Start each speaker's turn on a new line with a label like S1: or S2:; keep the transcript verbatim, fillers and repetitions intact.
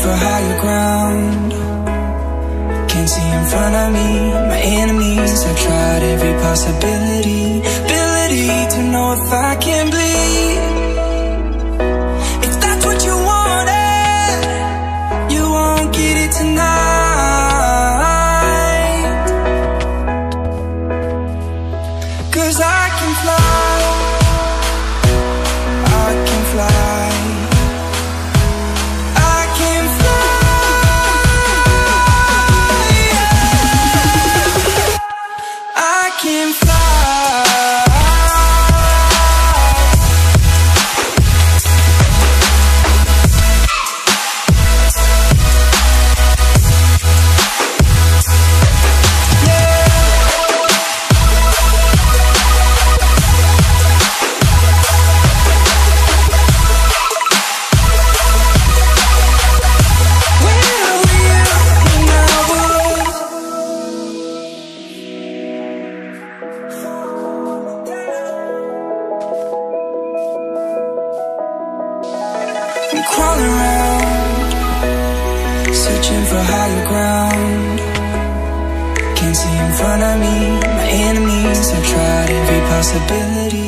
S1: for higher ground. Can't see in front of me, my enemies. I've tried every possibility, ability to know if I can bleed. If that's what you wanted, you won't get it tonight. 'Cause I can fly, I can fly, I can fly, yeah. I can fly. I'm crawling around, searching for higher ground. Can't see in front of me, my enemies. I've tried every possibility,